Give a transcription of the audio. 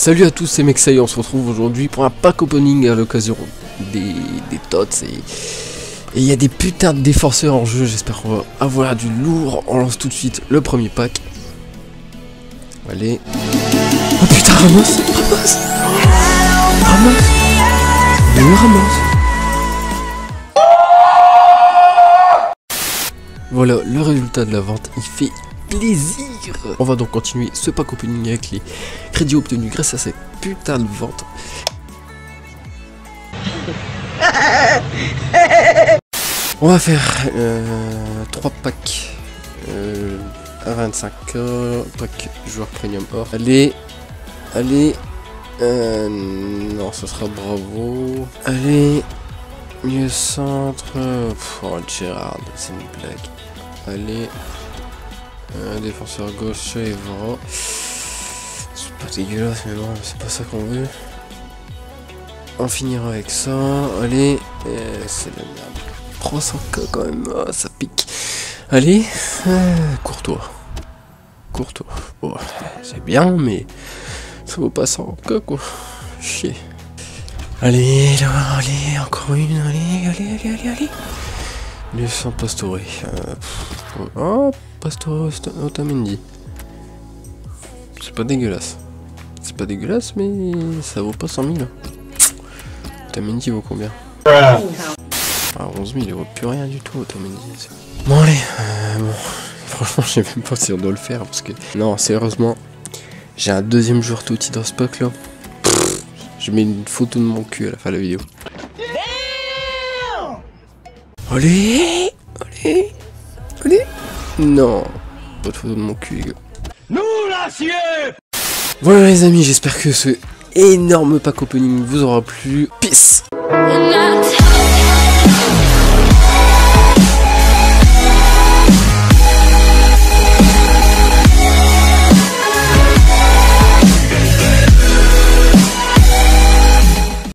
Salut à tous, c'est Mexay, on se retrouve aujourd'hui pour un pack opening à l'occasion des tots et il y a des putains de défenseurs en jeu, j'espère qu'on va avoir du lourd. On lance tout de suite le premier pack. Allez. Oh putain, Ramos. Le Ramos. Voilà le résultat de la vente, il fait plaisir. On va donc continuer ce pack opening avec les crédits obtenus grâce à cette putain de vente. On va faire 3 packs à 25 pack joueur premium or. Allez, non, ce sera bravo. Allez, milieu centre. Oh, Gérard, c'est une blague. Allez, défenseur gauche, Evra. C'est pas dégueulasse, mais bon, c'est pas ça qu'on veut. On finira avec ça. Allez, c'est la merde. 300k quand même, oh, ça pique. Allez, Courtois. Oh, c'est bien, mais ça vaut pas 100k quoi. Chier. Allez, là, allez, encore une. Allez. Le sang Pastore. Oh, Pastore Otamendi. C'est pas dégueulasse. Mais ça vaut pas 100 000. Otamendi vaut combien? Ah, 11 000, il vaut plus rien du tout, Otamendi. Bon, allez, bon. Franchement, je sais même pas si on doit le faire parce que. Non, sérieusement, j'ai un deuxième joueur tout dans ce pack là. Je mets une photo de mon cul à la fin de la vidéo. Allez. Non, pas de photo de mon cul, les gars. Nous, l'acier. Voilà les amis, j'espère que ce énorme pack opening vous aura plu. Peace.